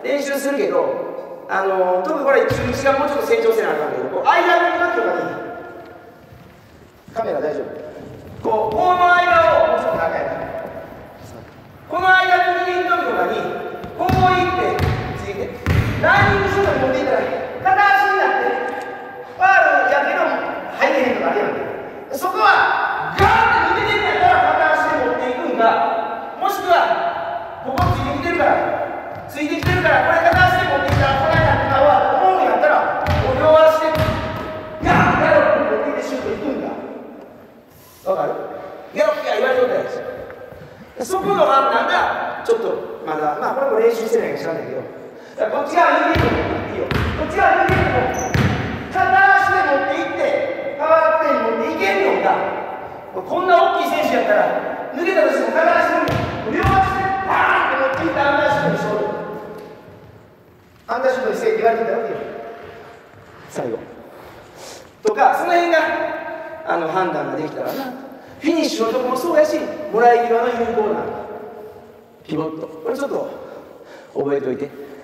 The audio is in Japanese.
練習するけど、特にこれ中1がもうちょっと成長せなあかんけど、こう間の時とかにカメラ大丈夫、この間をもうちょっと長いな、この間に握る時とかにこういってついてランニングシュートに持っていったら片足になってファールやけど入れへんとかあるやん。そこはガーンって抜けてんやったら片足で持っていくんか、もしくはここついてきてるからこれ片足で持ってきたらこないなってなるわと思うんやったら両足でガーンやろうって持ってきてシュートいくんだ。わかる？やろうって言われるんだよ。そこの判断がちょっとまだ、まあこれも練習してないか知らないけど、こっち側に逃げるのもいいよ。こっち側に逃げるのも片足で持っていってパワープレーに持っていけんのか。こんな大きい選手やったら抜けたとしても片足で両足でバーンって持っていったアンダーシュートにしよう。アンダーシュートにせえって言われてたわけよ最後とか、その辺が判断ができたらな。フィニッシュのとこもそうやし、もらい際の有効なピボット、これちょっと覚えておいて。